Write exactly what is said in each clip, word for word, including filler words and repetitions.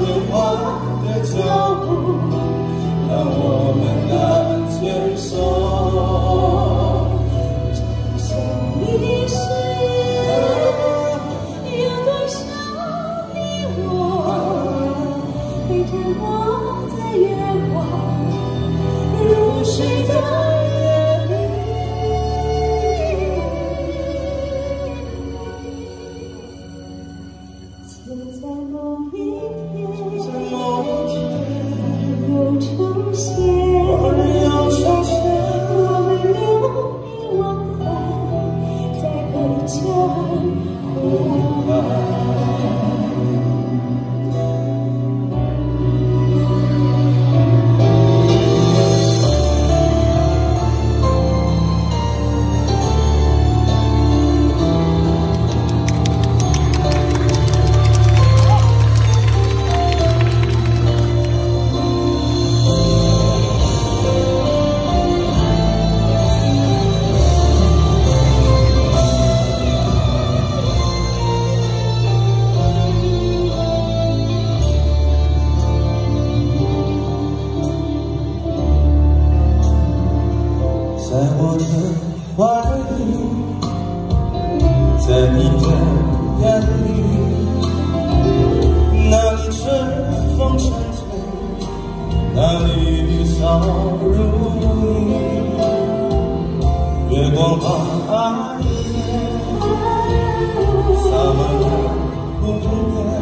变化的脚步，让我们难牵手。 想你时，有多少你我，陪着我在月光入睡的。 就在某一天， 在某一天， 又重现， 我们要重现， 我们流连忘返在回家湖畔。 在我的怀里，在你的眼里，那里春风沉醉，那里绿草如茵，月光把爱洒满了湖面，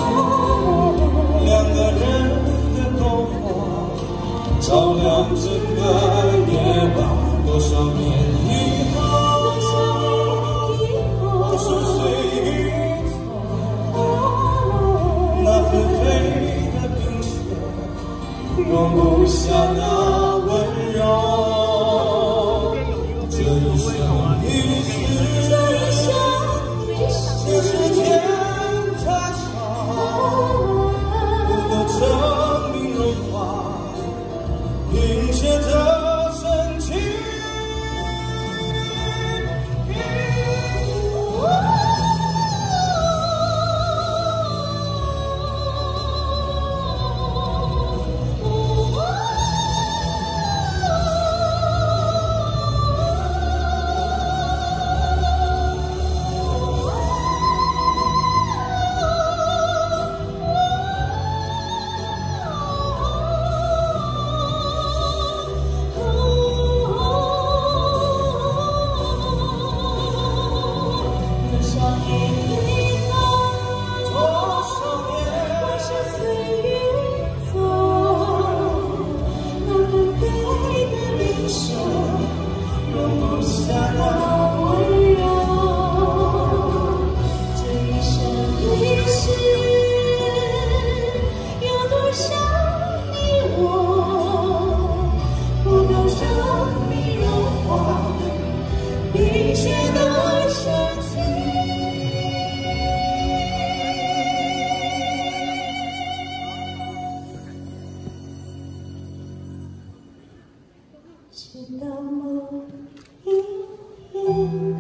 两个人的篝火照亮整个夜晚。 多少年以后，十岁雨后，那纷飞的冰雪，容不下那温柔。这一生一世，这世间太长，不够证明融化冰雪的深情。 冰雪的深情，直到某一天，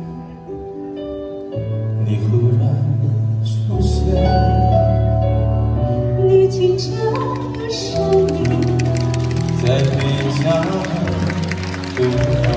你忽然出现， 你轻巧的声音， 在回家的路上。